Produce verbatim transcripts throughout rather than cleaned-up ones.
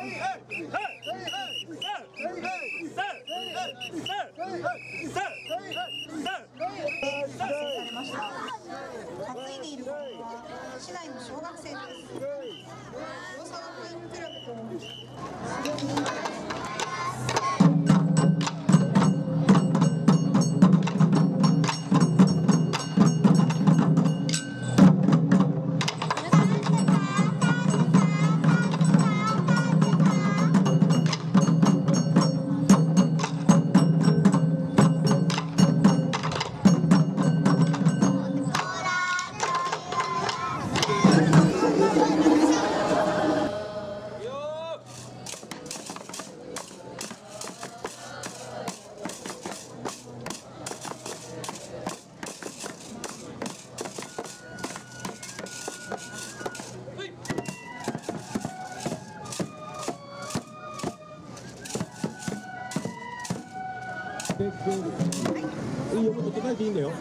担いでいる子は市内の小学生です。大沢学院クラブといいよ、もっと叩いていいんだよ。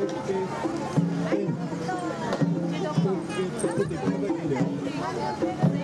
はい。